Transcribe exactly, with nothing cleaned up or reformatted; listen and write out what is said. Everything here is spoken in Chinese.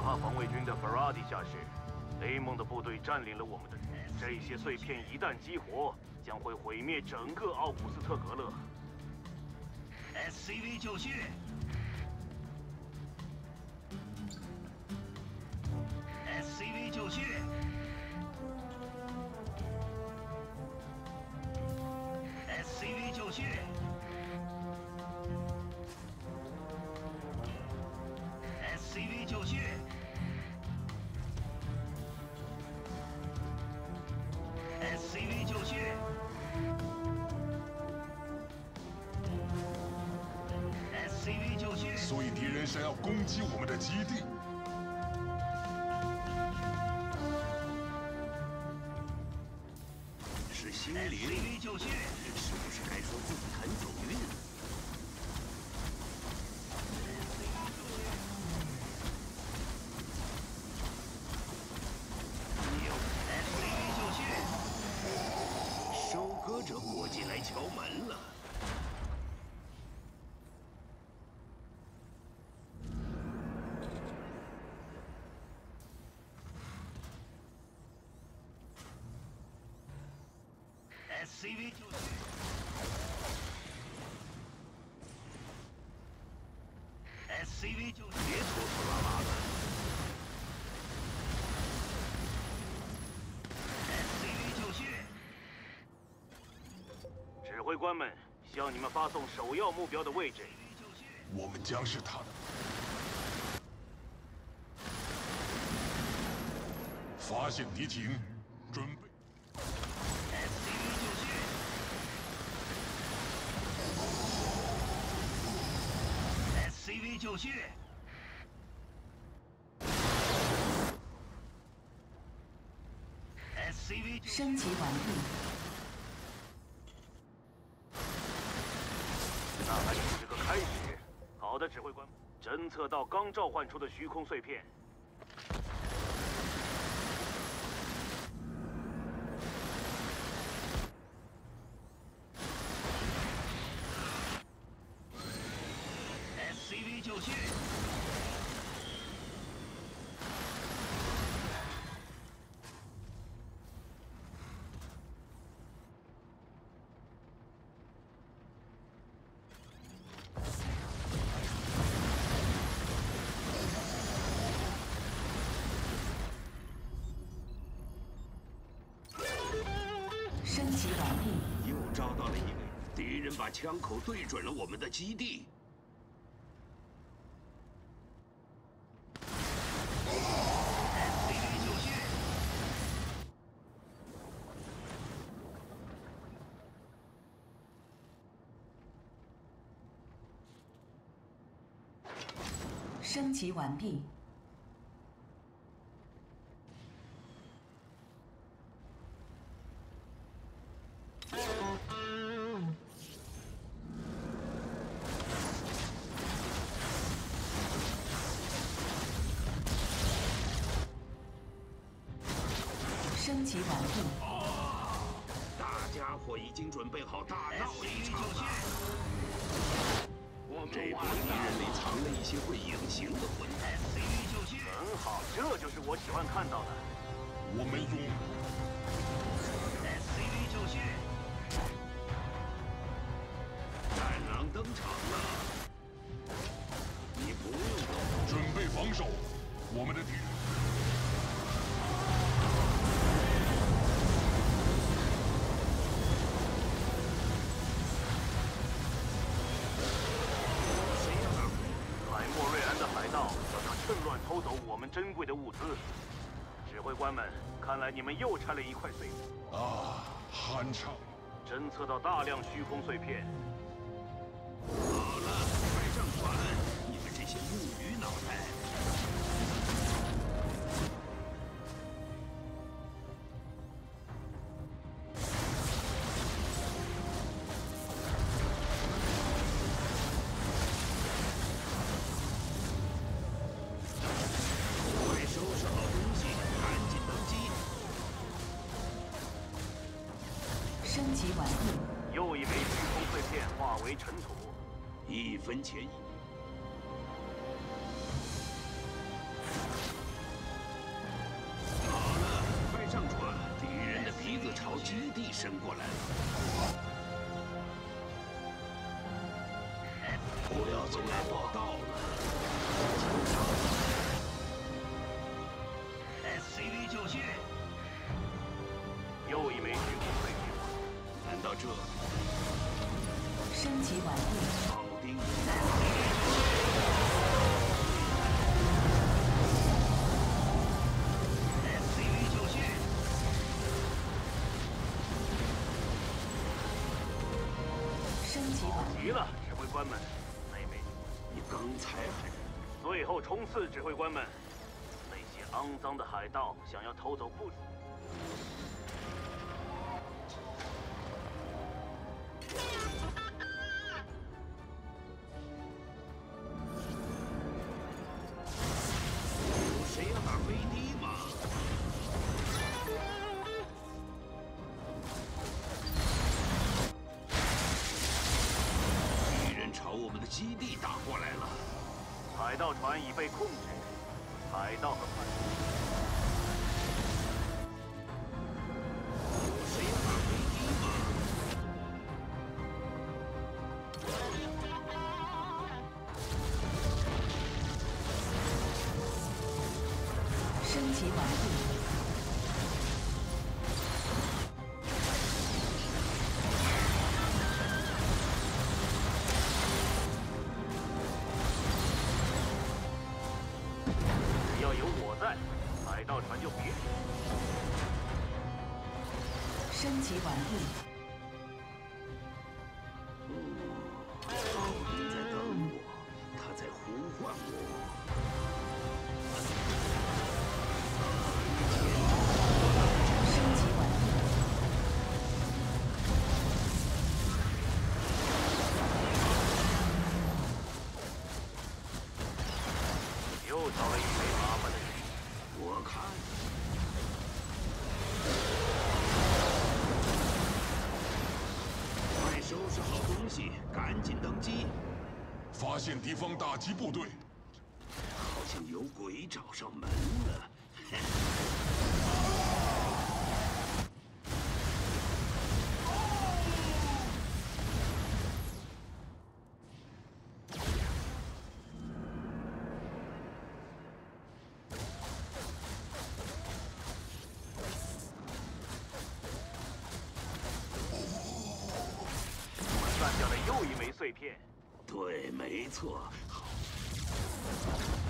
哈防卫军的 b a r a d i 下士，雷蒙的部队占领了我们的。这些碎片一旦激活，将会毁灭整个奥古斯特格勒。 S C V 就绪。S C V 就绪。S C V 就绪。S C V 就绪。S C V 就绪。S C V 就绪。 所以敌人想要攻击我们的基地。 是心灵。S C V 就绪。是不是该说自己很走运？收割者过进来敲门了。S C V 就绪。S C V 就绪。别拖拖拉拉的。S C V 就绪。 指挥官们，向你们发送首要目标的位置。 我们将是他的。发现敌情，准备。 S C V 就绪。S C V 就绪。S C V 升级完毕。 那还只是个开始。好的，指挥官，侦测到刚召唤出的虚空碎片。 S C V 就绪。 升级完毕。 又找到了一个敌人，把枪口对准了我们的基地。S C V 就绪。 升级完毕。升级完毕。 大家伙已经准备好大闹一场了。这波敌人里藏了一些会隐形的混蛋。S C V 就绪。 很好，这就是我喜欢看到的。 我们用 S C V 就绪。战狼登场了。你不用动。 准备防守，我们的敌人。 海默瑞安的海盗要想趁乱偷走我们珍贵的物资，指挥官们，看来你们又拆了一块碎物。 啊，酣畅！ 侦测到大量虚空碎片。 好了，快上船！你们这些木鱼脑袋！ 升级完毕。 又一枚虚空碎片化为尘土， 一分钱一。 伸过来了。不要总来报道了。S C V 就绪。 又一枚虚空碎片。 看到这， 升级完毕。 铆钉。S C V 就绪。 升级完毕。 急了，指挥官们。那枚， 你刚才还…… 最后冲刺，指挥官们。那些肮脏的海盗想要偷走不少。 有谁要打飞机吗？敌人朝我们的基地打过来了。 海盗船已被控制，海盗和叛徒。 有谁要打飞机吗？ 升级完毕。 只要有我在，海盗船就别停。 升级完毕。 奥丁在等我，他在呼唤我。 升级完毕。 又找了一枚麻烦的人。 我看，快收拾好东西，赶紧登机。 发现敌方打击部队， 好像有鬼找上门了。 干掉了又一枚碎片。 对，没错。好。